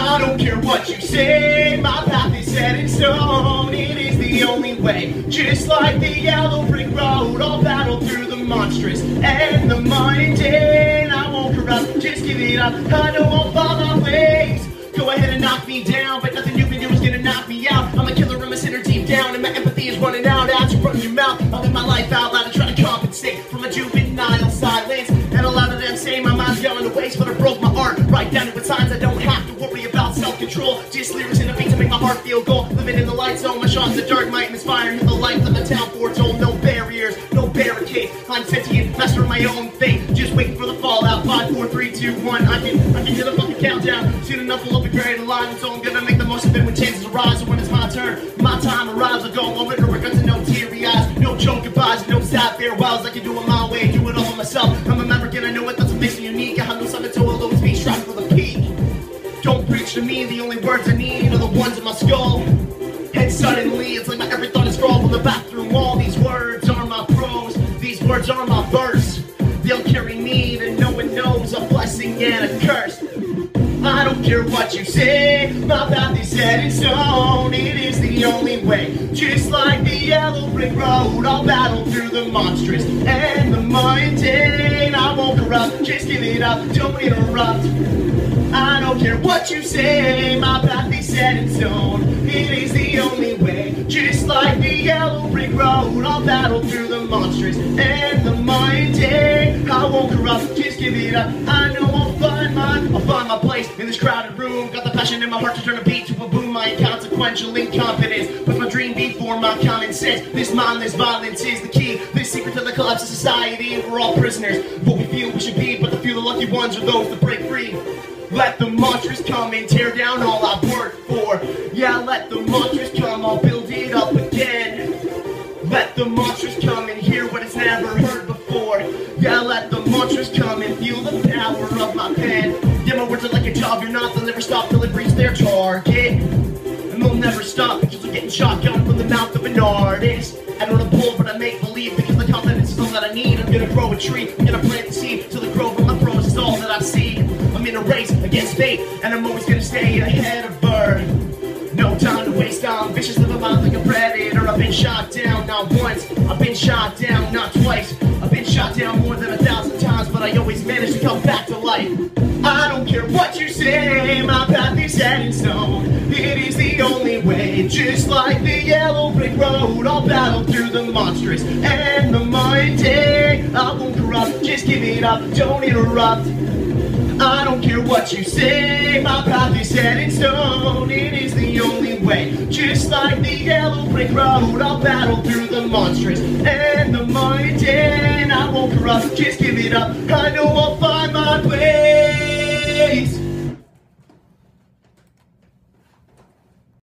I don't care what you say, my path is set in stone. It is the only way, just like the yellow brick road. I'll battle through the monstrous and the mundane. I won't corrupt, just give it up. I know I'll follow my ways. Go ahead and knock me down, but nothing you can do is gonna knock me out. I'm a killer, I'm a sinner deep down, and my empathy is running out. As you run your mouth, I'll live my life out loud and try to compensate for my juvenile silence. And a lot of them say my mind's going to waste, but I broke my art right down to its signs. I don't have to worry about self-control, just lyrics and a beat to make my heart feel gold. Living in the light zone, my shots the dark might inspire. Hit the light of the town foretold. No barriers, no barricades. I'm sentient, master of my own fate. Just waiting for the fallout. 5, 4, 3, 2, 1. I can hear the fucking countdown. Soon enough we'll be great alive, so I'm gonna make the most of it when chances arise. So when it's my turn, my time arrives, I'll go on with no regrets and no teary eyes. No joke goodbyes, no sad farewells. I can do it my way, do it all myself. I'm American, I know it, that's what makes me unique. I have no something to always be striving for the peak. Don't preach to me, the only words I need are the ones in my skull. And suddenly, it's like my every thought is scrawled on the bathroom wall. These words are my prose, these words are my verse. They'll carry me to no one knows, a blessing and a curse. I don't care what you say, my path is set in stone. It is the only way, just like the yellow brick road. I'll battle through the monstrous and the mundane. I won't corrupt, just give it up, don't interrupt. I don't care what you say, my path is set in stone. It is the only way, just like the yellow brick road. I'll battle through the monstrous and the mundane. I won't corrupt, just give it up. I know I'll find my place in this crowded room. Got the passion in my heart to turn a beat to a boom. My inconsequential incompetence puts my dream before my common sense. This mindless violence is the key, this secret to the collapse of society. We're all prisoners, what we feel we should be, but the few the lucky ones are those that break free. Let the monsters come and tear down all I've worked for. Yeah, let the monsters come, I'll build it up again. Let the monsters come and hear what it's never heard before. Yeah, let the monsters come and feel the power of my pen. Yeah, my words are like a job, you're not, they'll never stop till it reaches their target. And they'll never stop because they're getting shotgun from the mouth of an artist. I don't pull, but I make believe because the confidence is all that I need. I'm gonna grow a tree, I'm gonna plant the seed till the growth of my prose is all that I see. I'm in a race against fate, and I'm always gonna stay ahead of her. No time to waste, I'm vicious, live a mind like a predator. I've been shot down not once, I've been shot down not twice. I've been shot down more than 1,000 times, but I always manage to come back to life. I don't care what you say, my path is set in stone. It is the only way, just like the yellow brick road. I'll battle through the monstrous and the mundane. I won't corrupt, just give it up, don't interrupt. I don't care what you say, my path is set in stone. It is the only way, just like the yellow brick road. I'll battle through the monstrous and the mundane. I won't corrupt, just give it up, I know I'll find my place.